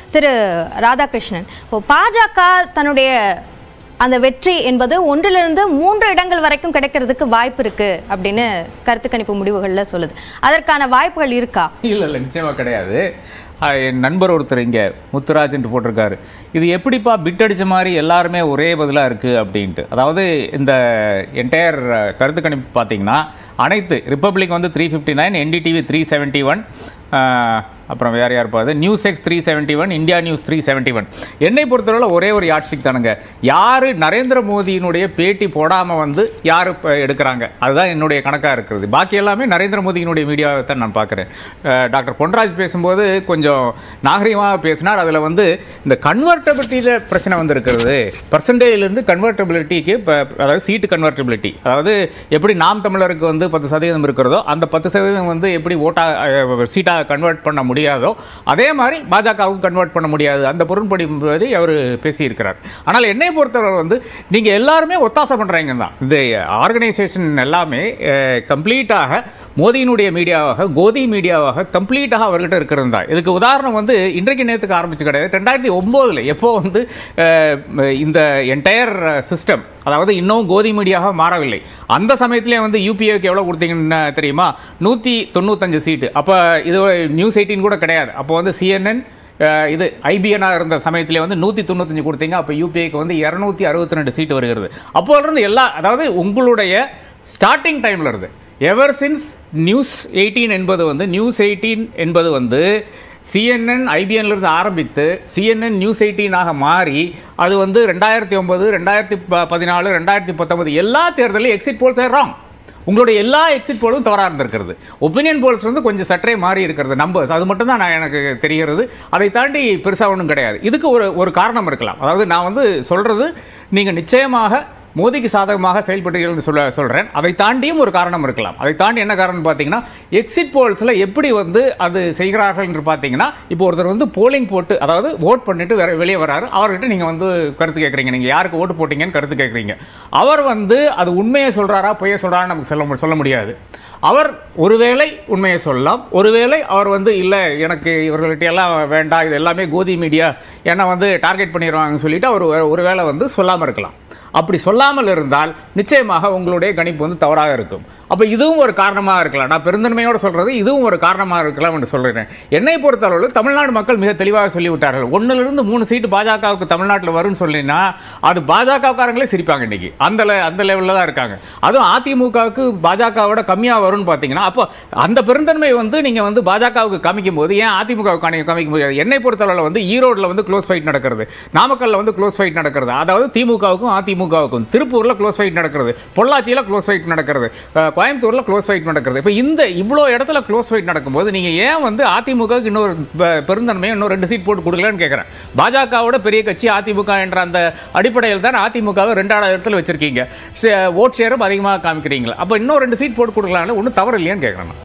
திரு ராதாகிருஷ்ணன், இப்போ பாஜக தன்னுடைய அந்த வெற்றி என்பது 1லிருந்து 3 இடங்கள் வரைக்கும் கிடைக்கிறதுக்கு வாய்ப்பு இருக்கு அப்படின்னு கருத்து கணிப்பு முடிவுகள்ல சொல்லுது. அதற்கான வாய்ப்புகள் இருக்கா? இல்ல நிச்சயமா கிடையாது. என் நண்பர் ஒருத்தர் இங்கே முத்துராஜ் என்று போட்டிருக்காரு, இது எப்படிப்பா பிட் அடித்த மாதிரி எல்லாருமே ஒரே பதிலாக இருக்குது அப்படின்ட்டு. அதாவது இந்த என்டையர் கருத்து கணிப்பு பார்த்தீங்கன்னா அனைத்து ரிப்பப்ளிக் வந்து 359, என்டிடிவி 371, அப்புறம் வேறு யார் பார்த்து நியூஸ் எக்ஸ் 371, இந்தியா நியூஸ் 371. என்னை பொறுத்தவரை ஒரே ஒரு யாட்சிக் தானுங்க. யார் நரேந்திர மோடியினுடைய பேட்டி போடாமல் வந்து யார் எடுக்கிறாங்க அதுதான் என்னுடைய கணக்காக இருக்கிறது. பாக்கி எல்லாமே நரேந்திர மோடியினுடைய மீடியாவை தான் நான் பார்க்குறேன். டாக்டர் பொன்ராஜ் பேசும்போது கொஞ்சம் நாகரிகமாக பேசினார். அதில் வந்து இந்த கன்வெர்டபிலிட்டியில் பிரச்சனை வந்திருக்கிறது. பர்சன்டேஜ்லேருந்து கன்வெர்டபிலிட்டிக்கு அதாவது சீட்டு கன்வெர்டபிலிட்டி, அதாவது எப்படி நாம் தமிழருக்கு வந்து 10% இருக்கிறதோ அந்த 10% வந்து எப்படி சீட்டாக கன்வெர்ட் பண்ண முடியாதோ அதே மாதிரி பாஜகவுக்கு கன்வெர்ட் பண்ண முடியாது. அந்த பொருள்படி அவர் பேசியிருக்கிறார். ஆனால் என்னை பொறுத்தவரை வந்து நீங்கள் எல்லாருமே ஒத்தாசை பண்ணுறீங்க தான். இந்த ஆர்கனைசேஷன் எல்லாமே கம்ப்ளீட்டாக மோடியினுடைய மீடியாவாக, கோதி மீடியாவாக கம்ப்ளீட்டாக அவர்கிட்ட இருக்கிறது தான். இதுக்கு உதாரணம் வந்து இன்றைக்கு நேரத்துக்கு ஆரம்பிச்சு கிடையாது. 2009 எப்போ வந்து இந்த என்டையர் சிஸ்டம், அதாவது இன்னும் கோதி மீடியாவாக மாறவில்லை, அந்த சமயத்திலே வந்து யூபிஏக்கு எவ்வளோ கொடுத்தீங்கன்னு தெரியுமா? 195 சீட்டு. அப்போ இது நியூஸ் 18 கூட கிடையாது. அப்போ வந்து சிஎன்என் இது ஐபிஎன்னாக இருந்த சமயத்திலே வந்து 195 கொடுத்தீங்க. அப்போ யூபிஏக்கு வந்து 262 சீட்டு வருகிறது. அப்போ இருந்து அதாவது உங்களுடைய ஸ்டார்டிங் டைமில் இருந்து எவர் சின்ஸ் நியூஸ் 18 என்பது வந்து சிஎன்என் ஐபிஎன்லேருந்து ஆரம்பித்து சிஎன்என் நியூஸ் 18 மாறி அது வந்து 2009, 2014, 2019 எல்லா தேர்தலையும் எக்ஸிட் போல்ஸ் ராங். உங்களுடைய எல்லா எக்ஸிட் போலும் தவறாக இருந்திருக்கிறது. ஒப்பீனியன் போல்ஸ் வந்து கொஞ்சம் சற்றே மாறி இருக்கிறது, நம்பர்ஸ் அது மட்டும் தான் எனக்கு தெரிகிறது. அதை தாண்டி பெருசாக ஒன்றும் கிடையாது. இதுக்கு ஒரு காரணம் இருக்கலாம். அதாவது நான் வந்து சொல்கிறது, நீங்கள் நிச்சயமாக மோடிக்கு சாதகமாக செயல்பட்டு சொல்கிறேன். அதை தாண்டியும் ஒரு காரணம் இருக்கலாம். அதை தாண்டி என்ன காரணம் பார்த்தீங்கன்னா, எக்ஸிட் போல்ஸில் எப்படி வந்து அது செய்கிறார்கள் என்று பார்த்தீங்கன்னா, இப்போ ஒருத்தர் வந்து போலிங் போட்டு, அதாவது ஓட் பண்ணிட்டு வெளியே வராரு, அவர்கிட்ட நீங்கள் வந்து கருத்து கேட்குறீங்க, நீங்கள் யாருக்கு ஓட்டு போட்டீங்கன்னு கருத்து கேட்குறீங்க. அவர் வந்து அது உண்மையை சொல்கிறாரா பொய்யை சொல்கிறான்னு நமக்கு சொல்ல முடியாது. அவர் ஒருவேளை உண்மையை சொல்லலாம், ஒருவேளை அவர் வந்து இல்லை எனக்கு இவர்கள்ட்ட எல்லாம் வேண்டாம், இது எல்லாமே கோதி மீடியா என்னை வந்து டார்கெட் பண்ணிடுவாங்கன்னு சொல்லிட்டு அவர் ஒருவேளை வந்து சொல்லாமல் இருக்கலாம். அப்படி சொல்லாமல் இருந்தால் நிச்சயமாக உங்களுடைய கணிப்பு வந்து தவறாக இருக்கும். அப்போ இதுவும் ஒரு காரணமாக இருக்கலாம். நான் பெருந்தன்மையோடு சொல்கிறது இதுவும் ஒரு காரணமாக இருக்கலாம் என்று சொல்கிறேன். என்னை பொறுத்தளவில் தமிழ்நாடு மக்கள் மிக தெளிவாக சொல்லிவிட்டார்கள். 1லிருந்து 3 சீட்டு பாஜகவுக்கு தமிழ்நாட்டில் வரும்னு சொல்லினா அது பாஜகக்காரங்களே சிரிப்பாங்க. இன்றைக்கி அந்த லெவலில் தான் இருக்காங்க. அதுவும் அதிமுகவுக்கு பாஜகவோட கம்மியாக வரும்னு பார்த்தீங்கன்னா, அப்போ அந்த பெருந்தன்மை வந்து நீங்கள் வந்து பாஜகவுக்கு காமிக்கும் போது ஏன் அதிமுகவுக்கு காமிக்க முடியாது? என்னை பொறுத்தளவில் வந்து ஈரோட்டில் வந்து க்ளோஸ் ஃபைட் நடக்கிறது, நாமக்கல்லில் வந்து க்ளோஸ் ஃபைட் நடக்கிறது, அதாவது திமுகவுக்கும் அதிமுகவுக்கும். திருப்பூரில் க்ளோஸ் ஃபைட் நடக்கிறது, பொள்ளாச்சியில் க்ளோஸ் ஃபைட் நடக்கிறது, கோயம்புத்தூரில் க்ளோஸ் ஃபைட் நடக்கிறது. இப்போ இவ்வளோ இடத்துல க்ளோஸ் ஃபைட் நடக்கும்போது நீங்கள் ஏன் வந்து அதிமுகவுக்கு இன்னொரு பெருந்தன்மையை இன்னும் 2 சீட் போட்டு கொடுக்கலன்னு கேட்குறேன். பாஜகவோட பெரிய கட்சி அதிமுக என்ற அந்த அடிப்படையில் தான் அதிமுகவை 2வது இடத்துல வச்சிருக்கீங்க. ஓட் ஷேரும் அதிகமாக காமிக்கிறீங்களா? அப்போ இன்னும் 2 சீட் போட்டு கொடுக்கலான்னு ஒன்றும் தவறு இல்லையான்னு கேட்குறேன்.